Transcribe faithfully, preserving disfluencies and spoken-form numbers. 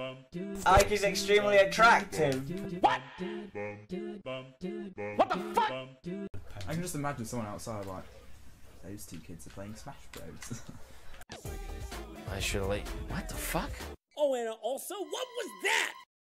Ike is extremely attractive. What? What the fuck? I can just imagine someone outside like, those two kids are playing Smash Bros. I should have like, what the fuck? Oh, and also, what was that?